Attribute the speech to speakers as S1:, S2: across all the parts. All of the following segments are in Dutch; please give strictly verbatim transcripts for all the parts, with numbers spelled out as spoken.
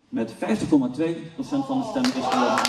S1: met vijftig komma twee procent van de stemmen is geworden.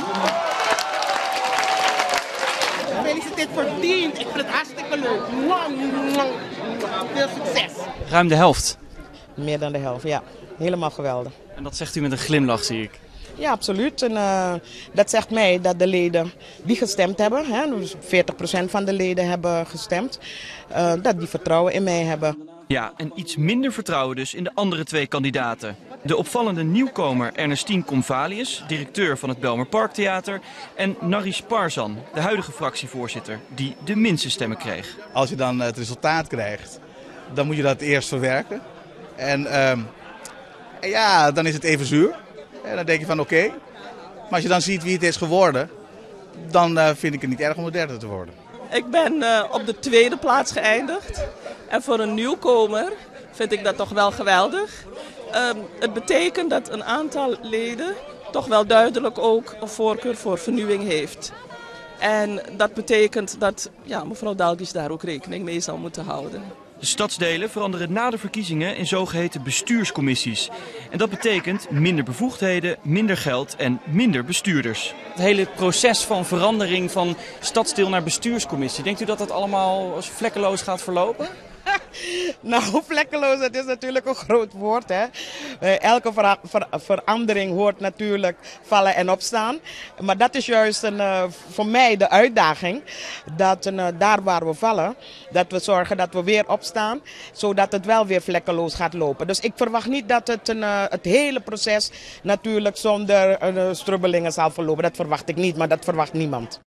S2: Gefeliciteerd voor tien. Ik vind het hartstikke leuk. Veel succes.
S3: Ruim de helft.
S4: Meer dan de helft, ja. Helemaal geweldig.
S3: En dat zegt u met een glimlach, zie ik.
S4: Ja, absoluut. En, uh, dat zegt mij dat de leden die gestemd hebben, hè, dus veertig procent van de leden hebben gestemd, uh, dat die vertrouwen in mij hebben.
S3: Ja, en iets minder vertrouwen dus in de andere twee kandidaten. De opvallende nieuwkomer Ernestine Convalius, directeur van het Belmerparktheater, en Naris Parzan, de huidige fractievoorzitter, die de minste stemmen kreeg.
S5: Als je dan het resultaat krijgt, dan moet je dat eerst verwerken. En, uh, en ja, dan is het even zuur. En dan denk je van oké. Okay. Maar als je dan ziet wie het is geworden, dan uh, vind ik het niet erg om de derde te worden.
S6: Ik ben uh, op de tweede plaats geëindigd. En voor een nieuwkomer vind ik dat toch wel geweldig. Uh, het betekent dat een aantal leden toch wel duidelijk ook een voorkeur voor vernieuwing heeft. En dat betekent dat ja, mevrouw Dalgisch daar ook rekening mee zal moeten houden.
S3: De stadsdelen veranderen na de verkiezingen in zogeheten bestuurscommissies. En dat betekent minder bevoegdheden, minder geld en minder bestuurders. Het hele proces van verandering van stadsdeel naar bestuurscommissie, denkt u dat dat allemaal vlekkeloos gaat verlopen?
S4: Nou, vlekkeloos, dat is natuurlijk een groot woord. Hè? Uh, elke ver ver verandering hoort natuurlijk vallen en opstaan. Maar dat is juist een, uh, voor mij de uitdaging. Dat uh, daar waar we vallen, dat we zorgen dat we weer opstaan. Zodat het wel weer vlekkeloos gaat lopen. Dus ik verwacht niet dat het, een, uh, het hele proces natuurlijk zonder uh, strubbelingen zal verlopen. Dat verwacht ik niet, maar dat verwacht niemand.